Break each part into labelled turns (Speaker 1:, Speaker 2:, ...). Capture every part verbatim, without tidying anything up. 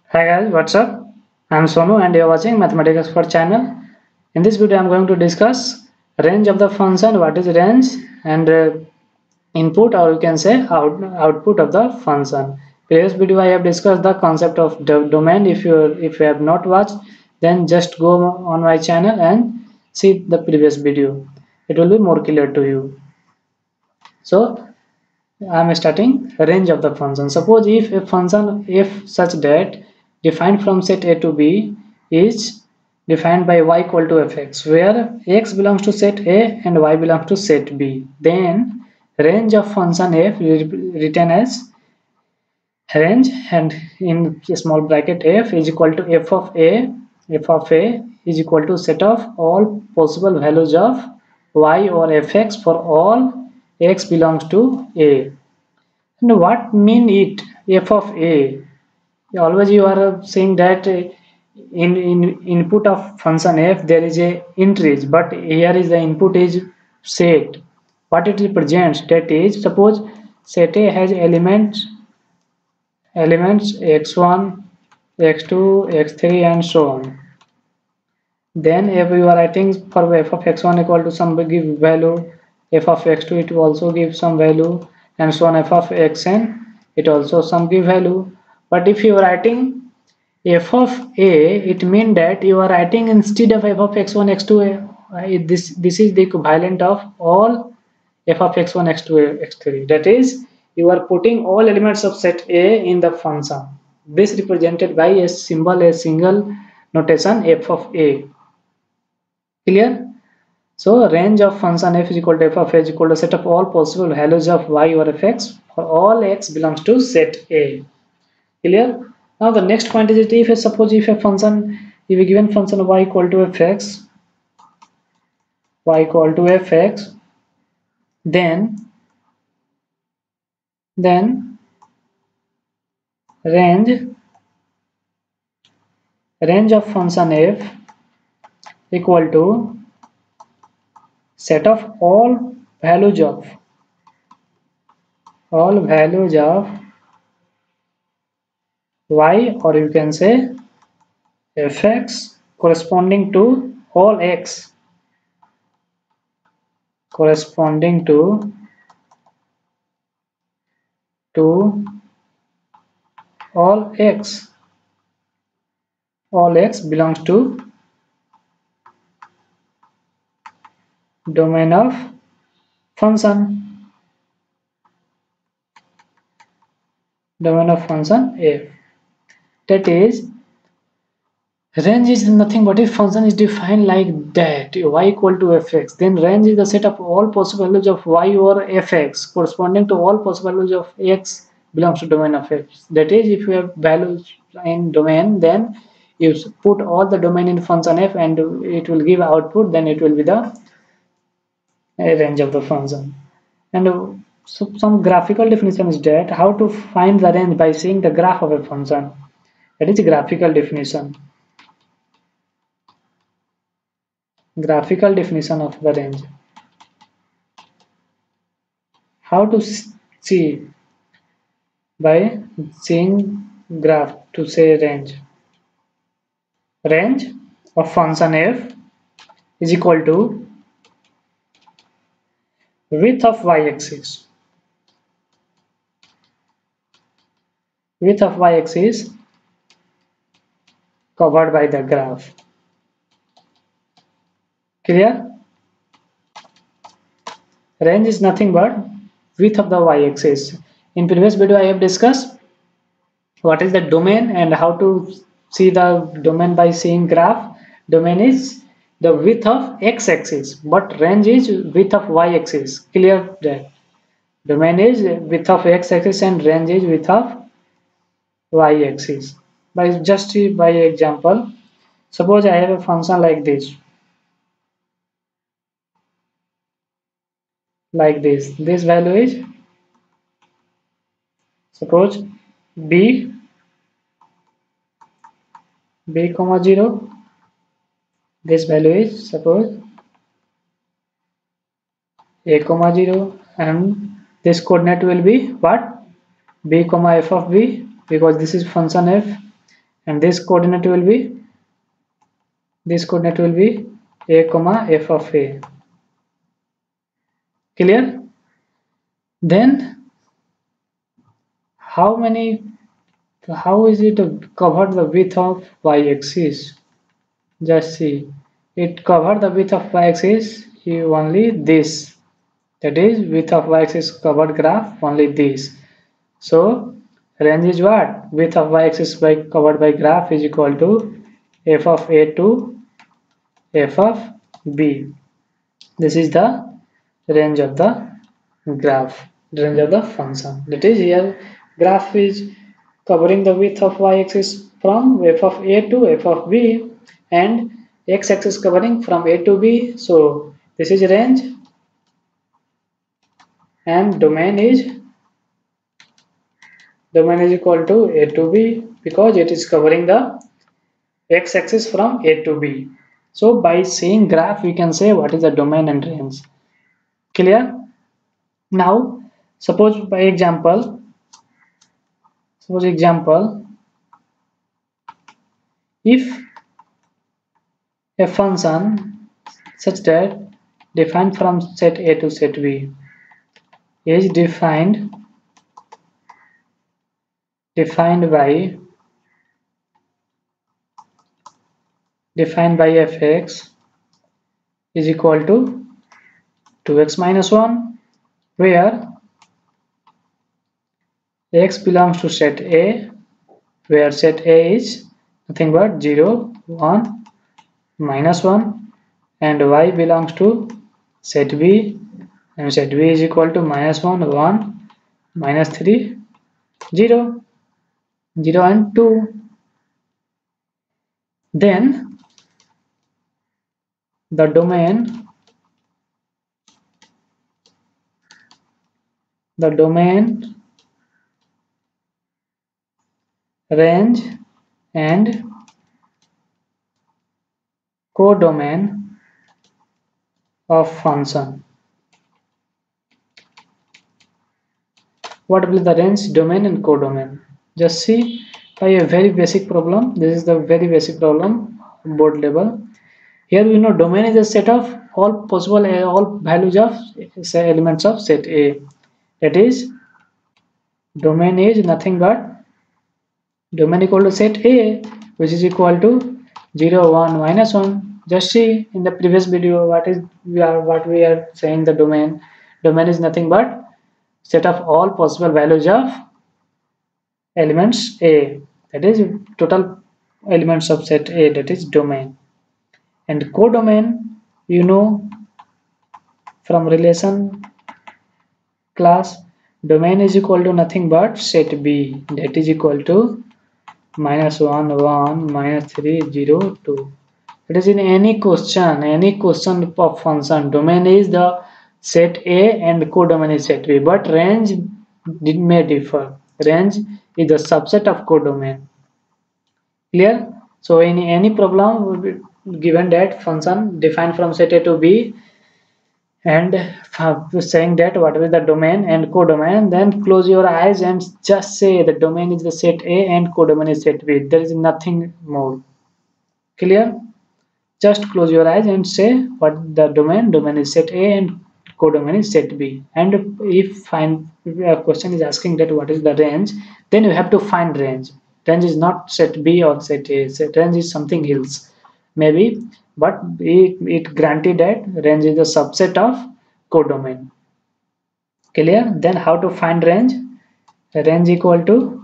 Speaker 1: Hi guys, what's up? I'm Sonu and you're watching Mathematics Expert channel. In this video, I'm going to discuss range of the function, what is range, and uh, input, or you can say out, output of the function. Previous video I have discussed the concept of the domain. If you if you have not watched, then just go on my channel and see the previous video. It will be more clear to you. So I'm starting range of the function. Suppose if a function f such that defined from set A to B is defined by y equal to fx, where x belongs to set A and y belongs to set B, then range of function f written as range, and in small bracket f is equal to f of a, f of a is equal to set of all possible values of y or fx for all x belongs to A. And what mean it f of a? Always you are saying that uh, in in input of function f there is a int range, but here is the input is set. What it represents, that is, suppose set a has elements elements x one, x two, x three, and so on. Then if you are writing for f of x one equal to some give value, f of x two it will also give some value, and so on. F of xn it also some give value. But if you are writing f of a, it means that you are writing instead of f of x one, x two, uh, this this is the equivalent of all f of x one, x two, x three. That is, you are putting all elements of set A in the function. This represented by a symbol, a single notation f of a. Clear? So range of function f is equal to f of a is equal to set of all possible values of y or fx for all x belongs to set A. Clear? Now the next point is, if suppose if a function, if a given function y equal to fx, y equal to fx, then then range range of function f equal to set of all values of all values of y, or you can say fx, corresponding to all x corresponding to to all x all x belongs to domain of function domain of function f. That is, range is nothing but if function is defined like that, y equal to fx, then range is the set of all possible values of y or fx corresponding to all possible values of x belongs to domain of f. That is, if you have values in domain, then you put all the domain in function f and it will give output, then it will be the range of the function. And so some graphical definition is that how to find the range by seeing the graph of a function. That is graphical definition. Graphical definition of the range. How to see by seeing graph to say range. Range of function f is equal to width of y-axis. Width of y-axis covered by the graph. Clear? Range is nothing but width of the y-axis. In previous video I have discussed what is the domain and how to see the domain by seeing graph. Domain is the width of x-axis, but range is width of y-axis. Clear that? Domain is width of x-axis and range is width of y-axis. By just by example, suppose I have a function like this. Like this. This value is, suppose b b comma zero. This value is, suppose, a comma zero, and this coordinate will be what? B comma f of b, because this is function f, and this coordinate will be this coordinate will be a comma f of a. Clear? Then how many how is it covered the width of y-axis? Just see, it covered the width of y-axis only this, that is width of y-axis covered graph only this. So range is what? Width of y-axis by covered by graph is equal to f of a to f of b. This is the range of the graph, range of the function. That is, here graph is covering the width of y-axis from f of a to f of b, and x-axis covering from a to b. So this is range, and domain is domain is equal to a to b, because it is covering the x-axis from a to b. So by seeing graph we can say what is the domain and range. Clear? Now suppose by example suppose example if a function such that defined from set a to set b is defined defined by defined by fx is equal to two x minus one, where x belongs to set A, where set A is nothing but zero, one, minus one, and y belongs to set B, and set B is equal to minus one, one, minus three, zero, zero and two. Then the domain the domain, range and codomain of function. What will be the range, domain and codomain? Just see by a very basic problem. This is the very basic problem, board level. Here we know domain is a set of all possible all values of say elements of set A. That is, domain is nothing but domain equal to set A, which is equal to zero, one, minus one. Just see in the previous video what is we are what we are saying. The domain domain is nothing but set of all possible values of elements A, that is total elements of set A, that is domain. And codomain, you know from relation class, domain is equal to nothing but set B, that is equal to minus one, one, minus three, zero, two. It is in any question, any question of function, domain is the set A and codomain is set B, but range may differ. Range is the subset of codomain. Clear? So in any problem will be given that function defined from set A to B, and saying that whatever the domain and codomain, then close your eyes and just say the domain is the set A and codomain is set B. There is nothing more. Clear? Just close your eyes and say what the domain domain is set A and codomain is set B. And if find if a question is asking that what is the range, then you have to find range. Range is not set B or set A. Set range is something else, maybe, but it, it granted that range is a subset of codomain. Clear? Then how to find range? Range equal to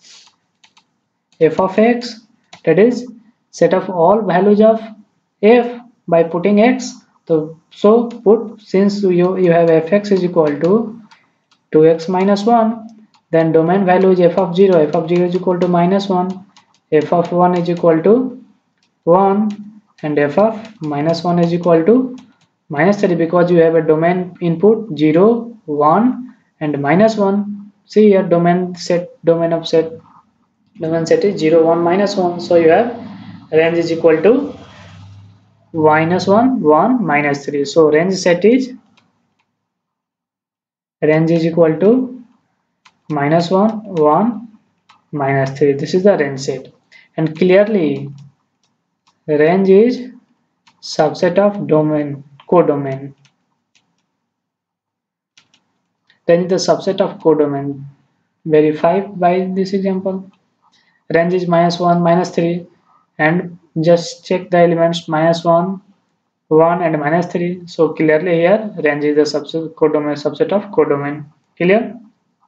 Speaker 1: f of x, that is set of all values of f by putting x. So, so put, since you, you have fx is equal to two x minus one, then domain value is f of zero, f of zero is equal to minus one, f of one is equal to one, and f of minus one is equal to minus three, because you have a domain input zero, one and minus one. See here, domain set domain of set domain set is zero, one, minus one, so you have range is equal to minus one, one, minus three. So range set is range is equal to minus one, one, minus three. This is the range set. And clearly range is subset of domain, codomain. Range is the subset of codomain. Verify by this example. Range is minus one, minus three, and just check the elements minus one, one, and minus three. So clearly here range is the subset codomain subset of codomain. Clear?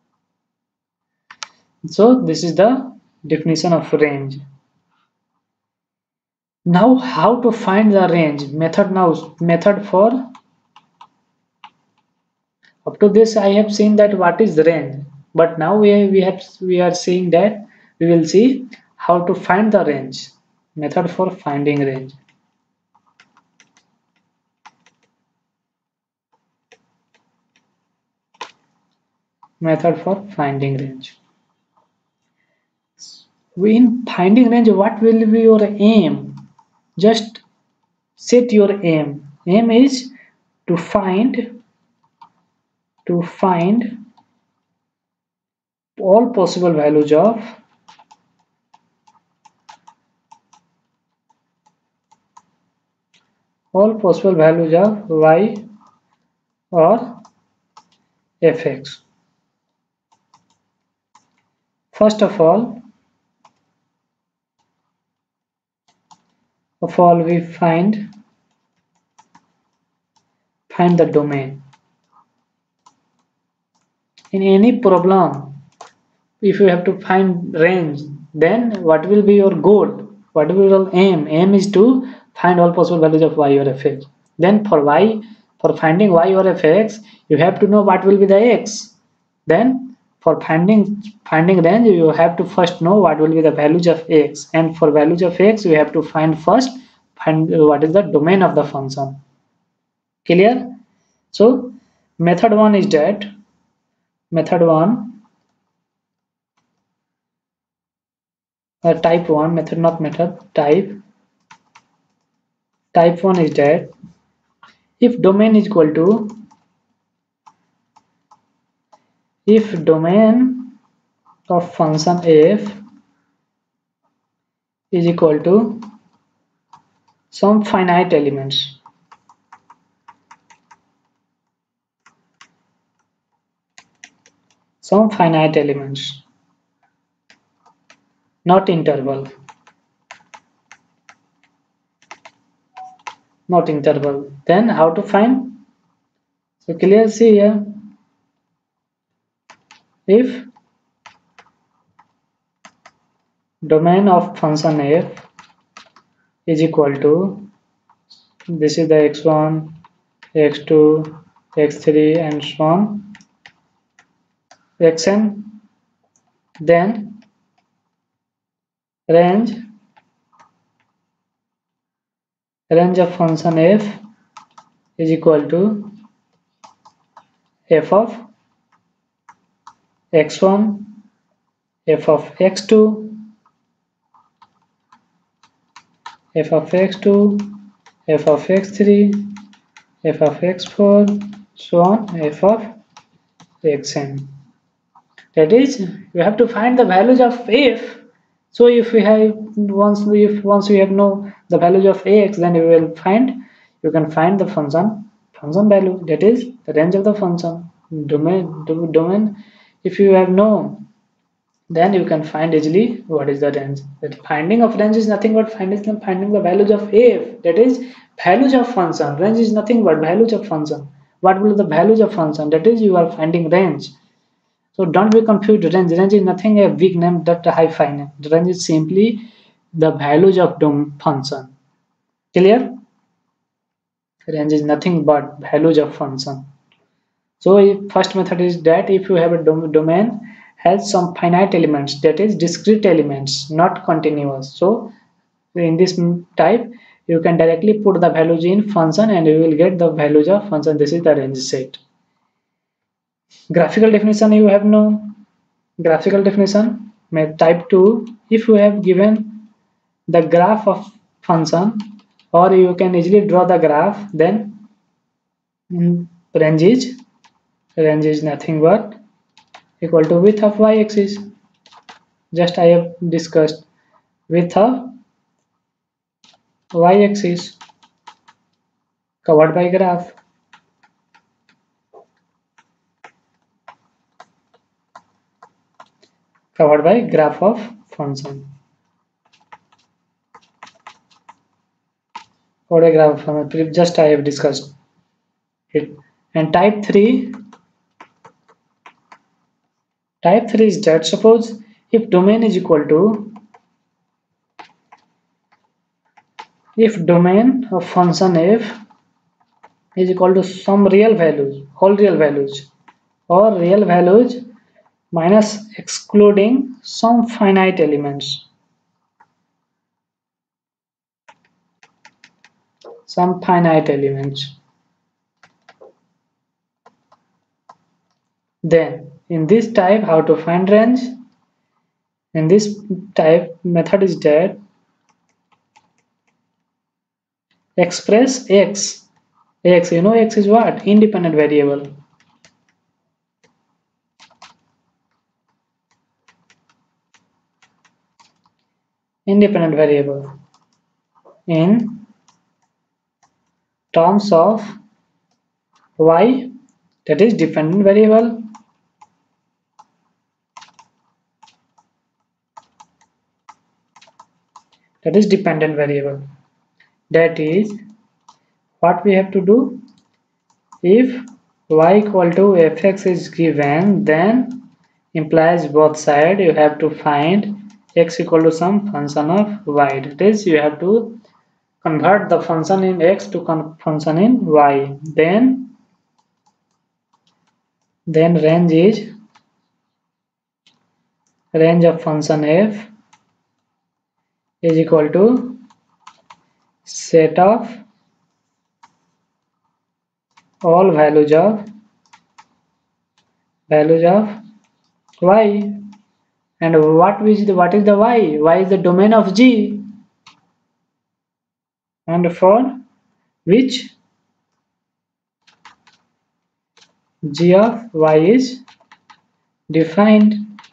Speaker 1: So this is the definition of range. Now how to find the range? Method now method for up to this I have seen that what is the range, but now we we have we are seeing that we will see how to find the range. Method for finding range. Method for finding range. In finding range, what will be your aim? Just set your aim. Aim is to find to find all possible values of all possible values of y or fx. First of all, of all we find find the domain. In any problem, if you have to find range, then what will be your goal? What will be your aim? Aim is to find all possible values of y or fx. Then for y, for finding y or fx, you have to know what will be the x. Then for finding finding range, you have to first know what will be the values of x, and for values of x, you have to find first find what is the domain of the function. Clear? So method one is that method one uh, type one method not method type type one is that if domain is equal to if domain of function f is equal to some finite elements some finite elements not interval not interval then how to find? So clear, see here, if domain of function f is equal to this is the x one, x two, x three and so on xn, then range range of function f is equal to f of x one, f of x two, f of x two, f of x three, f of x four, so on, f of xn. That is, you have to find the values of f. So if we have once we if once we have know the values of x, then you will find you can find the function function value, that is the range of the function domain domain. If you have known, then you can find easily what is the range. That finding of range is nothing but finding finding the values of f, that is values of function. Range is nothing but values of function. What will be the values of function? That is you are finding range. So don't be confused. Range range is nothing a big name that a hi-fi name. The range is simply the values of dom function. Clear? Range is nothing but values of function. So first method is that if you have a dom domain has some finite elements, that is discrete elements, not continuous. So in this type, you can directly put the values in function and you will get the values of function. This is the range set. Graphical definition you have no graphical definition. Type two, if you have given the graph of function or you can easily draw the graph, then range is range is nothing but equal to width of y-axis. Just I have discussed with a y-axis covered by graph. Covered by graph of function. What a graph of function, just I have discussed it. And type three, type three is that suppose if domain is equal to, if domain of function f is equal to some real values, all real values, or real values minus excluding some finite elements, some finite elements, then in this type how to find range? In this type method is that express x. X, you know x is what? Independent variable. Independent variable in terms of y, that is dependent variable, that is dependent variable. That is what we have to do. If y equal to fx is given, then implies both sides you have to find x equal to some function of y. That is, you have to convert the function in x to function in y. Then, then range is range of function f is equal to set of all values of values of y. And what is the what is the y? Y is the domain of G, and for which G of y is defined,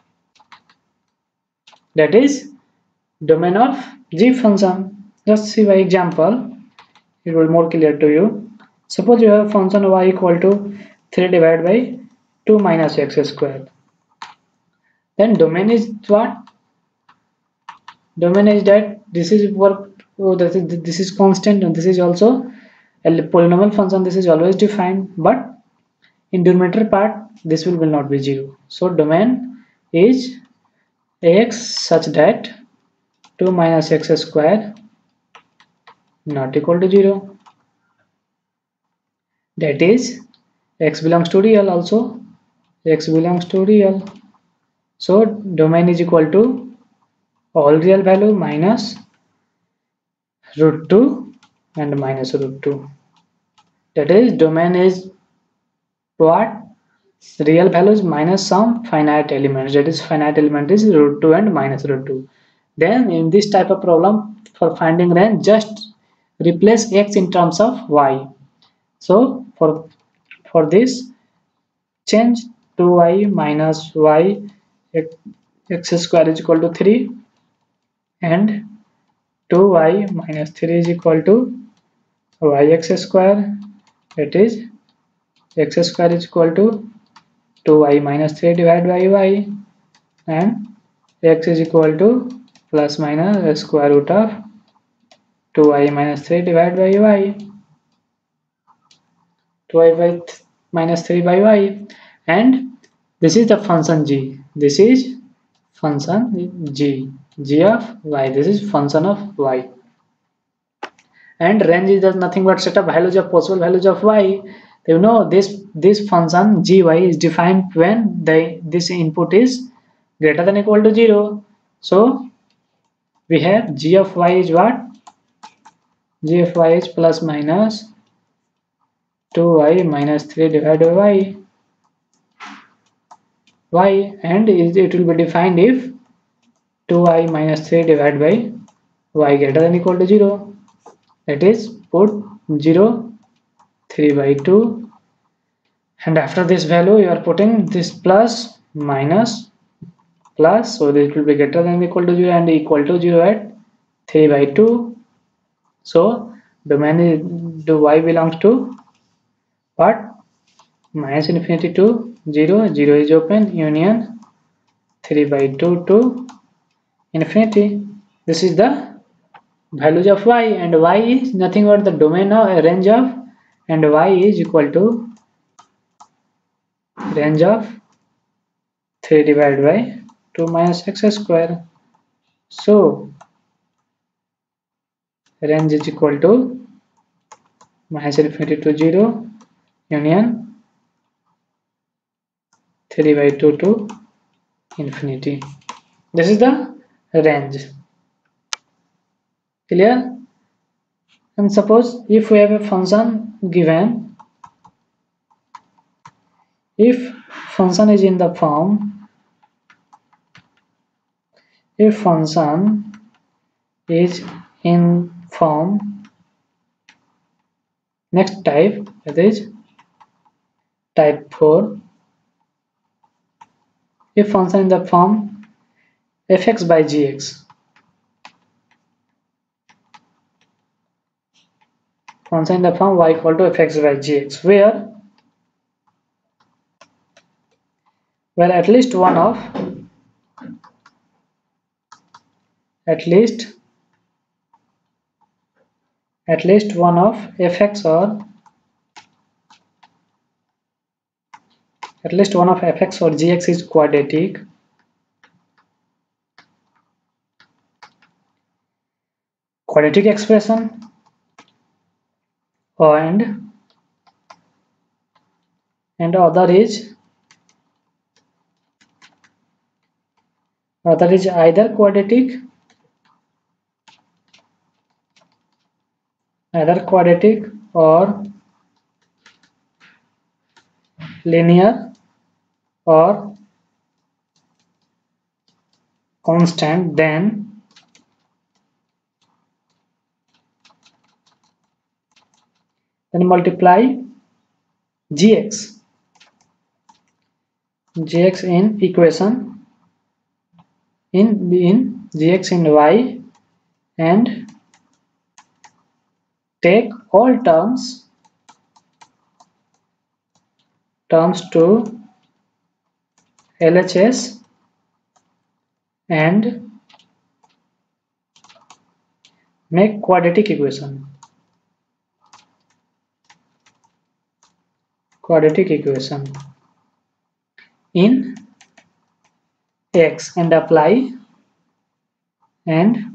Speaker 1: that is domain of G function. Just see by example, it will be more clear to you. Suppose you have a function y equal to three divided by two minus x squared. Then domain is what? Domain is that this is what oh, this is this is constant and this is also a polynomial function. This is always defined, but in denominator part this will, will not be zero. So domain is x such that two minus x squared not equal to zero. That is x belongs to real also. X belongs to real. So domain is equal to all real value minus root two and minus root two. That is domain is what? Real values minus some finite elements. That is finite element is root two and minus root two. Then in this type of problem for finding range, just replace x in terms of y. So for for this change two y minus y x square is equal to three and two y minus three is equal to yx square. That is x square is equal to two y minus three divided by y, and x is equal to plus minus square root of two y minus three divided by y, two y by minus three by y, and this is the function g. This is function g, g of y. This is function of y. And range is just nothing but set of values of possible values of y. You know this this function gy is defined when the this input is greater than or equal to zero. So we have g of y is what? G of y is plus minus two y minus three divided by y. Y, and it will be defined if two y minus three divided by y greater than or equal to zero. That is, put zero, three by two, and after this value you are putting this plus minus plus, so this will be greater than or equal to zero and equal to zero at three by two. So domain is, do y belongs to what? Minus infinity to zero, zero is open, union three by two to infinity. This is the values of y, and y is nothing but the domain of a range of, and y is equal to range of three divided by two minus x square. So range is equal to minus infinity to zero union three by two to infinity. This is the range. Clear? And suppose if we have a function given, if function is in the form, if function is in form, next type, that is type four, if function in the form fx by gx, function in the form y equal to fx by gx, where where at least one of at least at least one of fx or at least one of fx or gx is quadratic, quadratic expression, and and other is other is either quadratic either quadratic or linear or constant, then then multiply gx gx in equation in in gx in y, and take all terms terms to L H S and make quadratic equation quadratic equation in x, and apply and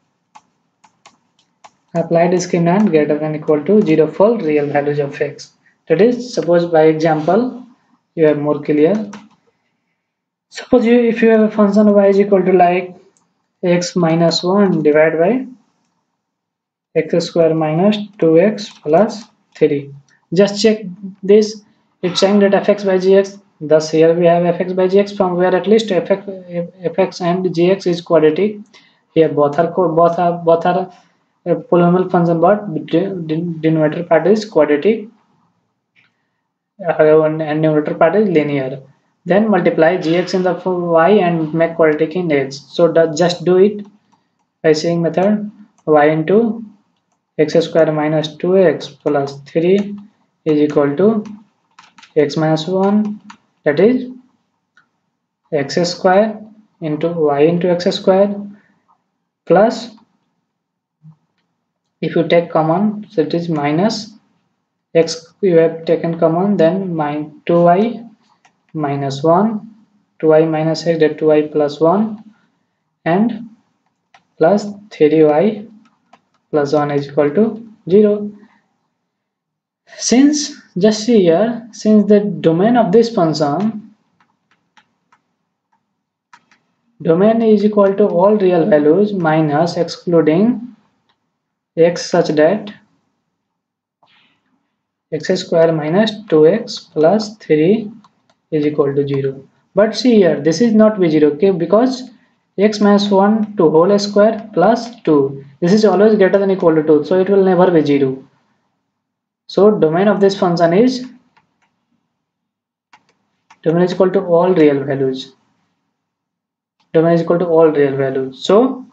Speaker 1: apply discriminant greater than or equal to zero for real values of x. That is, suppose by example you are more clear. Suppose you if you have a function y is equal to like x minus one divided by x square minus two x plus three. Just check this. It's saying that fx by gx. Thus here we have fx by gx, from where at least fx, fx and gx is quadratic. Here both are both are both are a polynomial function, but denominator part is quadratic and numerator part is linear. Then multiply gx in the y and make quadratic in x. So just do it by saying method y into x square minus two x plus three is equal to x minus one, that is x square into y into x square, plus if you take common, so it is minus x you have taken common, then minus two y minus one, two y minus x, that two y plus one, and plus three y plus one is equal to zero. Since just see here, since the domain of this function domain is equal to all real values minus excluding x, such that x square minus two x plus three is equal to zero. But see here, this is not be zero, okay, because x minus one to whole square plus two, this is always greater than or equal to two, so it will never be zero. So domain of this function is domain is equal to all real values. domain is equal to all real values. So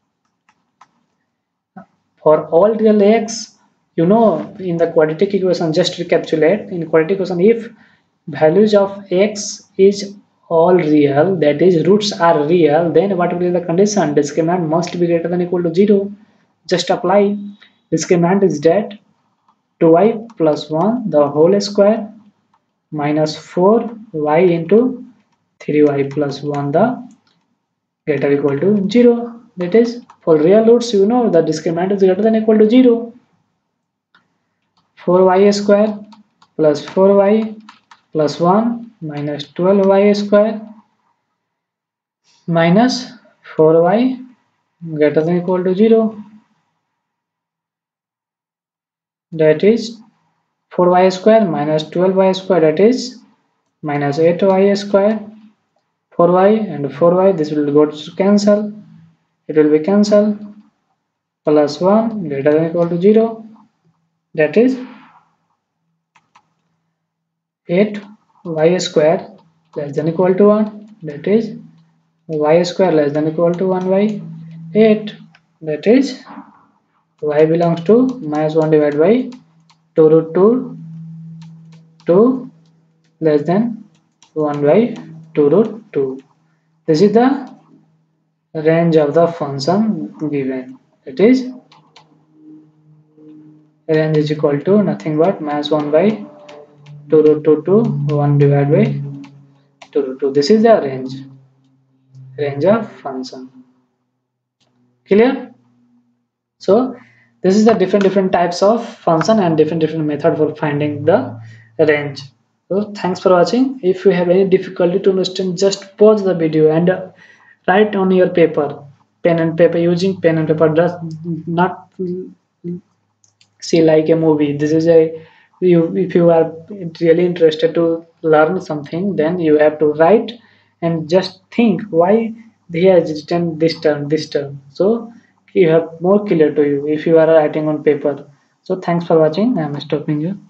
Speaker 1: for all real x, you know, in the quadratic equation, just recapitulate in quadratic equation, if values of x is all real, that is roots are real, then what will be the condition? Discriminant must be greater than or equal to zero. Just apply. Discriminant is that two y plus one the whole square minus four y into three y plus one the greater equal to zero. That is, for real roots, you know, the discriminant is greater than or equal to zero. four y square plus four y plus one minus twelve y square minus four y greater than or equal to zero. That is four y square minus twelve y square, that is minus eight y square. four y and four y, this will go to cancel. It will be cancelled. Plus one greater than or equal to zero. That is eight y square less than or equal to one. That is y square less than or equal to one by eight. That is y belongs to minus one divided by two root two, two less than one by two root two. This is the range of the function given. It is range is equal to nothing but minus one by two root two to one divided by two root two. This is the range range of function. Clear? So this is the different different types of function and different different method for finding the range. So thanks for watching. If you have any difficulty to understand, just pause the video and uh, write on your paper, pen and paper, using pen and paper. Does not see like a movie. This is a, you, if you are really interested to learn something, then you have to write and just think why he has written this term, this term. So you have more clear to you if you are writing on paper. So thanks for watching. I am stopping you.